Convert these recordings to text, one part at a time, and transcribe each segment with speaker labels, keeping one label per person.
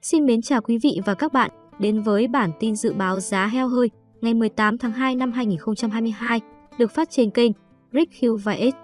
Speaker 1: Xin mến chào quý vị và các bạn đến với bản tin dự báo giá heo hơi ngày 18 tháng 2 năm 2022 được phát trên kênh Rick Hill VS.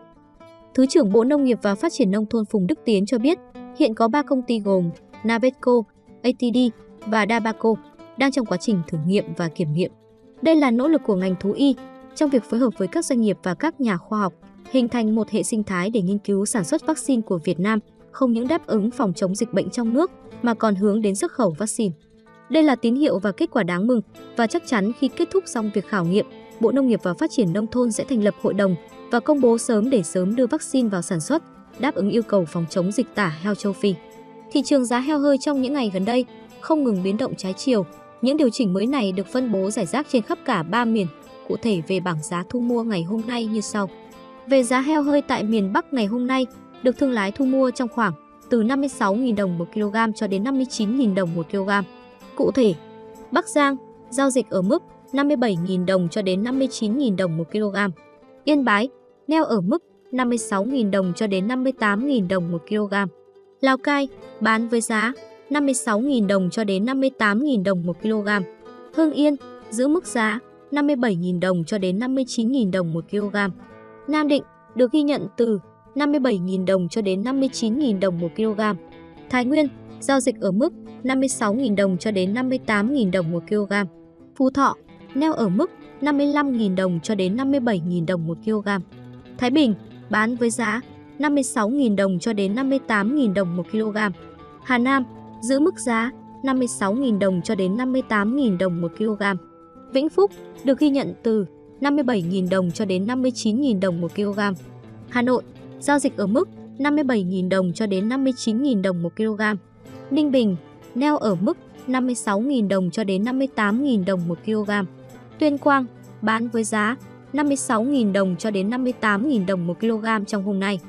Speaker 1: Thứ trưởng Bộ Nông nghiệp và Phát triển Nông thôn Phùng Đức Tiến cho biết hiện có 3 công ty gồm Navetco, ATD và Dabaco đang trong quá trình thử nghiệm và kiểm nghiệm. Đây là nỗ lực của ngành thú y trong việc phối hợp với các doanh nghiệp và các nhà khoa học hình thành một hệ sinh thái để nghiên cứu sản xuất vaccine của Việt Nam không những đáp ứng phòng chống dịch bệnh trong nước mà còn hướng đến xuất khẩu vaccine. Đây là tín hiệu và kết quả đáng mừng và chắc chắn khi kết thúc xong việc khảo nghiệm, Bộ Nông nghiệp và Phát triển Nông thôn sẽ thành lập hội đồng và công bố sớm để sớm đưa vaccine vào sản xuất, đáp ứng yêu cầu phòng chống dịch tả heo châu Phi. Thị trường giá heo hơi trong những ngày gần đây không ngừng biến động trái chiều. Những điều chỉnh mới này được phân bố rải rác trên khắp cả 3 miền. Cụ thể về bảng giá thu mua ngày hôm nay như sau. Về giá heo hơi tại miền Bắc ngày hôm nay, được thương lái thu mua trong khoảng từ 56.000 đồng một kg cho đến 59.000 đồng một kg. Cụ thể, Bắc Giang giao dịch ở mức 57.000 đồng cho đến 59.000 đồng một kg. Yên Bái neo ở mức 56.000 đồng cho đến 58.000 đồng một kg. Lào Cai bán với giá 56.000 đồng cho đến 58.000 đồng một kg. Hưng Yên giữ mức giá 57.000 đồng cho đến 59.000 đồng một kg. Nam Định được ghi nhận từ 57.000 đồng cho đến 59.000 đồng một kg. Thái Nguyên giao dịch ở mức 56.000 đồng cho đến 58.000 đồng một kg. Phú Thọ neo ở mức 55.000 đồng cho đến 57.000 đồng một kg. Thái Bình bán với giá 56.000 đồng cho đến 58.000 đồng một kg. Hà Nam giữ mức giá 56.000 đồng cho đến 58.000 đồng một kg. Vĩnh Phúc được ghi nhận từ 57.000 đồng cho đến 59.000 đồng một kg. Hà Nội giao dịch ở mức 57.000 đồng cho đến 59.000 đồng một kg. Ninh Bình neo ở mức 56.000 đồng cho đến 58.000 đồng một kg. Tuyên Quang bán với giá 56.000 đồng cho đến 58.000 đồng một kg trong hôm nay.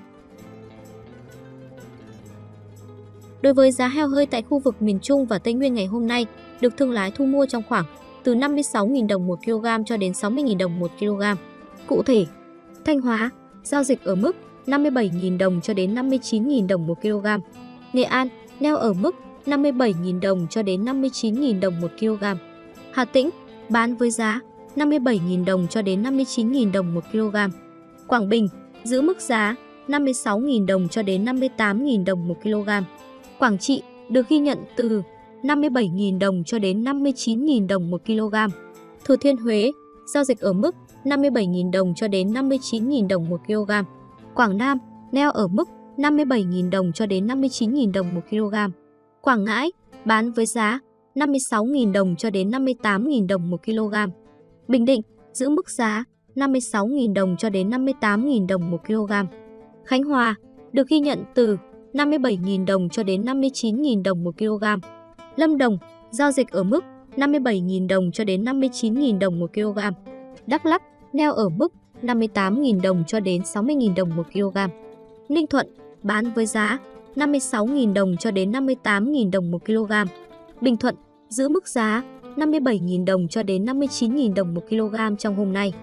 Speaker 1: Đối với giá heo hơi tại khu vực miền Trung và Tây Nguyên ngày hôm nay, được thương lái thu mua trong khoảng từ 56.000 đồng một kg cho đến 60.000 đồng một kg. Cụ thể, Thanh Hóa giao dịch ở mức 57.000 đồng cho đến 59.000 đồng một kg. Nghệ An neo ở mức 57.000 đồng cho đến 59.000 đồng một kg. Hà Tĩnh bán với giá 57.000 đồng cho đến 59.000 đồng một kg. Quảng Bình giữ mức giá 56.000 đồng cho đến 58.000 đồng một kg. Quảng Trị được ghi nhận từ 57.000 đồng cho đến 59.000 đồng một kg. Thừa Thiên Huế giao dịch ở mức 57.000 đồng cho đến 59.000 đồng một kg. Quảng Nam neo ở mức 57.000 đồng cho đến 59.000 đồng một kg. Quảng Ngãi bán với giá 56.000 đồng cho đến 58.000 đồng một kg. Bình Định giữ mức giá 56.000 đồng cho đến 58.000 đồng một kg. Khánh Hòa được ghi nhận từ 57.000 đồng cho đến 59.000 đồng một kg. Lâm Đồng giao dịch ở mức 57.000 đồng cho đến 59.000 đồng một kg. Đắk Lắk neo ở mức 58.000 đồng cho đến 60.000 đồng một kg. Ninh Thuận bán với giá 56.000 đồng cho đến 58.000 đồng một kg. Bình Thuận giữ mức giá 57.000 đồng cho đến 59.000 đồng một kg trong hôm nay.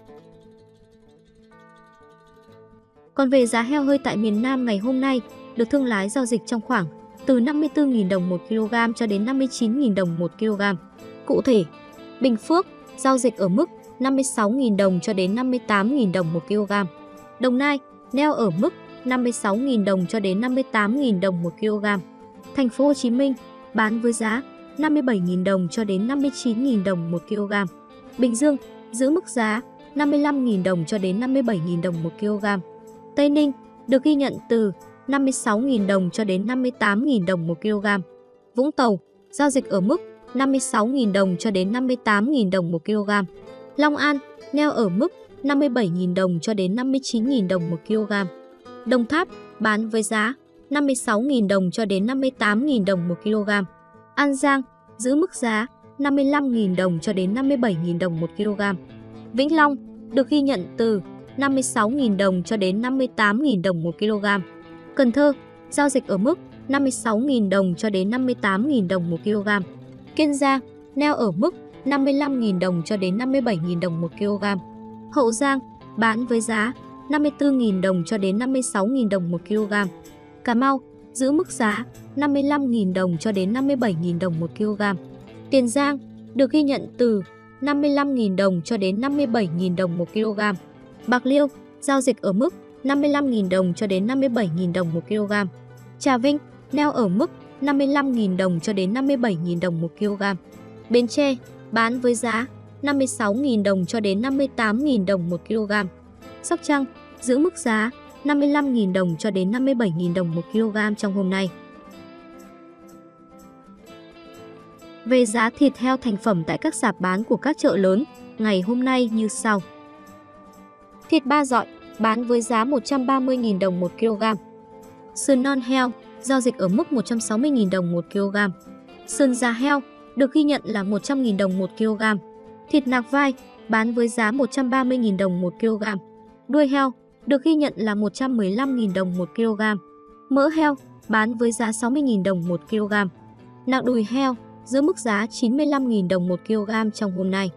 Speaker 1: Còn về giá heo hơi tại miền Nam ngày hôm nay, được thương lái giao dịch trong khoảng từ 54.000 đồng một kg cho đến 59.000 đồng một kg. Cụ thể, Bình Phước giao dịch ở mức 56.000 đồng cho đến 58.000 đồng một kg. Đồng Nai neo ở mức 56.000 đồng cho đến 58.000 đồng một kg. Thành phố Hồ Chí Minh bán với giá 57.000 đồng cho đến 59.000 đồng một kg. Bình Dương giữ mức giá 55.000 đồng cho đến 57.000 đồng một kg. Tây Ninh được ghi nhận từ 56.000 đồng cho đến 58.000 đồng một kg. Vũng Tàu giao dịch ở mức 56.000 đồng cho đến 58.000 đồng một kg. Long An neo ở mức 57.000 đồng cho đến 59.000 đồng một kg. Đồng Tháp bán với giá 56.000 đồng cho đến 58.000 đồng một kg. An Giang giữ mức giá 55.000 đồng cho đến 57.000 đồng một kg. Vĩnh Long được ghi nhận từ 56.000 đồng cho đến 58.000 đồng một kg. Cần Thơ giao dịch ở mức 56.000 đồng cho đến 58.000 đồng một kg. Kiên Giang neo ở mức 55.000 đồng cho đến 57.000 đồng một kg. Hậu Giang bán với giá 54.000 đồng cho đến 56.000 đồng một kg. Cà Mau giữ mức giá 55.000 đồng cho đến 57.000 đồng 1 kg. Tiền Giang được ghi nhận từ 55.000 đồng cho đến 57.000 đồng 1 kg. Bạc Liêu giao dịch ở mức 55.000 đồng cho đến 57.000 đồng 1 kg. Trà Vinh neo ở mức 55.000 đồng cho đến 57.000 đồng 1 kg. Bến Tre bán với giá 56.000 đồng cho đến 58.000 đồng 1 kg. Sóc Trăng giữ mức giá 55.000 đồng cho đến 57.000 đồng 1 kg trong hôm nay. Về giá thịt heo thành phẩm tại các sạp bán của các chợ lớn ngày hôm nay như sau. Thịt ba dọi bán với giá 130.000 đồng 1 kg. Sườn non heo giao dịch ở mức 160.000 đồng 1 kg. Sườn già heo được ghi nhận là 100.000 đồng 1 kg. Thịt nạc vai bán với giá 130.000 đồng 1 kg. Đuôi heo được ghi nhận là 115.000 đồng 1 kg. Mỡ heo bán với giá 60.000 đồng 1 kg. Nạc đùi heo giữ mức giá 95.000 đồng 1 kg trong hôm nay.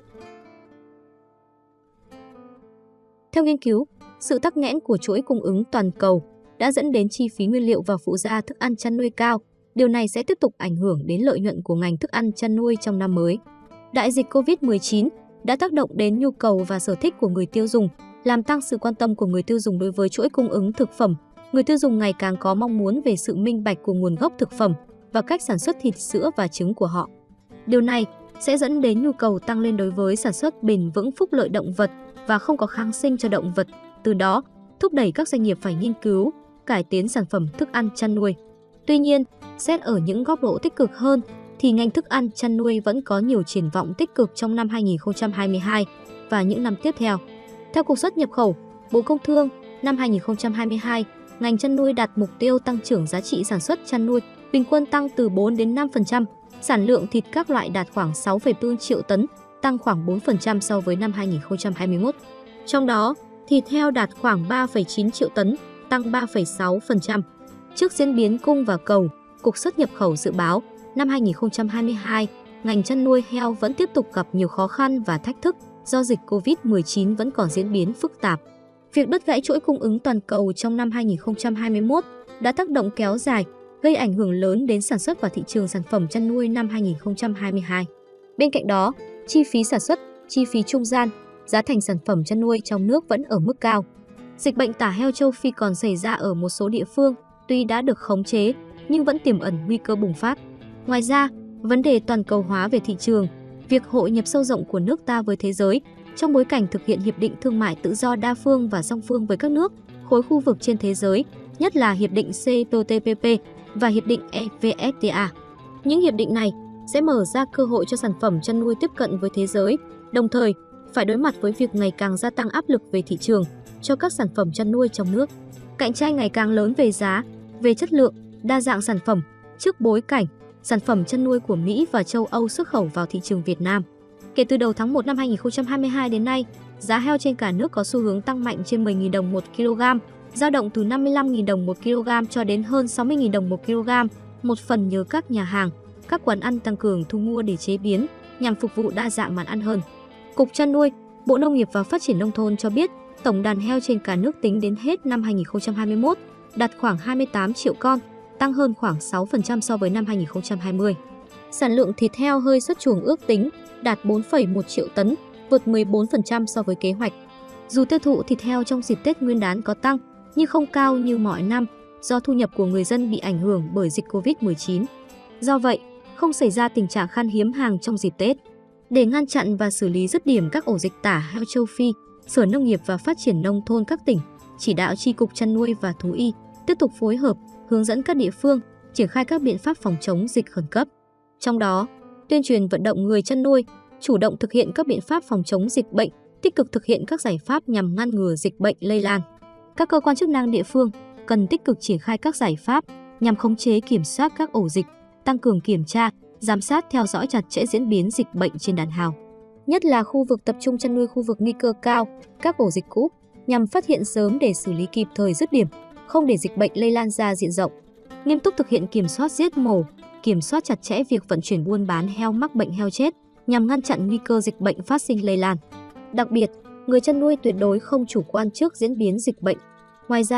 Speaker 1: Theo nghiên cứu, sự tắc nghẽn của chuỗi cung ứng toàn cầu đã dẫn đến chi phí nguyên liệu và phụ gia thức ăn chăn nuôi cao. Điều này sẽ tiếp tục ảnh hưởng đến lợi nhuận của ngành thức ăn chăn nuôi trong năm mới. Đại dịch COVID-19 đã tác động đến nhu cầu và sở thích của người tiêu dùng, làm tăng sự quan tâm của người tiêu dùng đối với chuỗi cung ứng thực phẩm. Người tiêu dùng ngày càng có mong muốn về sự minh bạch của nguồn gốc thực phẩm và cách sản xuất thịt, sữa và trứng của họ. Điều này sẽ dẫn đến nhu cầu tăng lên đối với sản xuất bền vững, phúc lợi động vật và không có kháng sinh cho động vật, từ đó thúc đẩy các doanh nghiệp phải nghiên cứu, cải tiến sản phẩm thức ăn chăn nuôi. Tuy nhiên, xét ở những góc độ tích cực hơn, thì ngành thức ăn chăn nuôi vẫn có nhiều triển vọng tích cực trong năm 2022 và những năm tiếp theo. Theo Cục Xuất nhập khẩu, Bộ Công Thương, năm 2022, ngành chăn nuôi đạt mục tiêu tăng trưởng giá trị sản xuất chăn nuôi bình quân tăng từ 4 đến 5%, sản lượng thịt các loại đạt khoảng 6,4 triệu tấn, tăng khoảng 4% so với năm 2021. Trong đó, thịt heo đạt khoảng 3,9 triệu tấn, tăng 3,6%. Trước diễn biến cung và cầu, Cục Xuất nhập khẩu dự báo, năm 2022, ngành chăn nuôi heo vẫn tiếp tục gặp nhiều khó khăn và thách thức do dịch COVID-19 vẫn còn diễn biến phức tạp. Việc đứt gãy chuỗi cung ứng toàn cầu trong năm 2021 đã tác động kéo dài, gây ảnh hưởng lớn đến sản xuất và thị trường sản phẩm chăn nuôi năm 2022. Bên cạnh đó, chi phí sản xuất, chi phí trung gian, giá thành sản phẩm chăn nuôi trong nước vẫn ở mức cao. Dịch bệnh tả heo châu Phi còn xảy ra ở một số địa phương, tuy đã được khống chế nhưng vẫn tiềm ẩn nguy cơ bùng phát. Ngoài ra, vấn đề toàn cầu hóa về thị trường, việc hội nhập sâu rộng của nước ta với thế giới trong bối cảnh thực hiện hiệp định thương mại tự do đa phương và song phương với các nước, khối khu vực trên thế giới, nhất là hiệp định CPTPP và hiệp định EVFTA. Những hiệp định này sẽ mở ra cơ hội cho sản phẩm chăn nuôi tiếp cận với thế giới, đồng thời phải đối mặt với việc ngày càng gia tăng áp lực về thị trường cho các sản phẩm chăn nuôi trong nước. Cạnh tranh ngày càng lớn về giá, về chất lượng, đa dạng sản phẩm, trước bối cảnh sản phẩm chăn nuôi của Mỹ và châu Âu xuất khẩu vào thị trường Việt Nam. Kể từ đầu tháng 1 năm 2022 đến nay, giá heo trên cả nước có xu hướng tăng mạnh trên 10.000 đồng 1 kg, dao động từ 55.000 đồng 1 kg cho đến hơn 60.000 đồng 1 kg, một phần nhờ các nhà hàng, các quán ăn tăng cường thu mua để chế biến, nhằm phục vụ đa dạng món ăn hơn. Cục Chăn nuôi, Bộ Nông nghiệp và Phát triển Nông thôn cho biết, tổng đàn heo trên cả nước tính đến hết năm 2021 đạt khoảng 28 triệu con, tăng hơn khoảng 6% so với năm 2020. Sản lượng thịt heo hơi xuất chuồng ước tính đạt 4,1 triệu tấn, vượt 14% so với kế hoạch. Dù tiêu thụ thịt heo trong dịp Tết Nguyên đán có tăng, nhưng không cao như mọi năm do thu nhập của người dân bị ảnh hưởng bởi dịch Covid-19. Do vậy, không xảy ra tình trạng khan hiếm hàng trong dịp Tết. Để ngăn chặn và xử lý dứt điểm các ổ dịch tả heo châu Phi, Sở Nông nghiệp và Phát triển Nông thôn các tỉnh chỉ đạo Chi cục Chăn nuôi và Thú y tiếp tục phối hợp, hướng dẫn các địa phương triển khai các biện pháp phòng chống dịch khẩn cấp. Trong đó, tuyên truyền vận động người chăn nuôi chủ động thực hiện các biện pháp phòng chống dịch bệnh, tích cực thực hiện các giải pháp nhằm ngăn ngừa dịch bệnh lây lan. Các cơ quan chức năng địa phương cần tích cực triển khai các giải pháp nhằm khống chế kiểm soát các ổ dịch, tăng cường kiểm tra, giám sát theo dõi chặt chẽ diễn biến dịch bệnh trên đàn heo. Nhất là khu vực tập trung chăn nuôi khu vực nguy cơ cao, các ổ dịch cũ, nhằm phát hiện sớm để xử lý kịp thời dứt điểm, không để dịch bệnh lây lan ra diện rộng. Nghiêm túc thực hiện kiểm soát giết mổ, kiểm soát chặt chẽ việc vận chuyển buôn bán heo mắc bệnh heo chết nhằm ngăn chặn nguy cơ dịch bệnh phát sinh lây lan. Đặc biệt, người chăn nuôi tuyệt đối không chủ quan trước diễn biến dịch bệnh. Ngoài ra,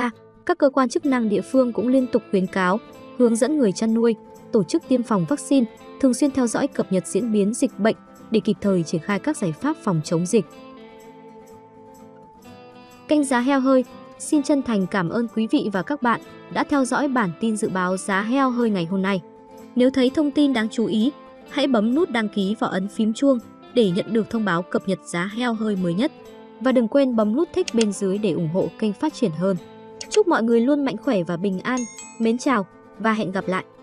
Speaker 1: Các cơ quan chức năng địa phương cũng liên tục khuyến cáo, hướng dẫn người chăn nuôi, tổ chức tiêm phòng vaccine, thường xuyên theo dõi cập nhật diễn biến dịch bệnh để kịp thời triển khai các giải pháp phòng chống dịch. Kênh Giá Heo Hơi xin chân thành cảm ơn quý vị và các bạn đã theo dõi bản tin dự báo giá heo hơi ngày hôm nay. Nếu thấy thông tin đáng chú ý, hãy bấm nút đăng ký và ấn phím chuông để nhận được thông báo cập nhật giá heo hơi mới nhất. Và đừng quên bấm nút thích bên dưới để ủng hộ kênh phát triển hơn. Chúc mọi người luôn mạnh khỏe và bình an. Mến chào và hẹn gặp lại!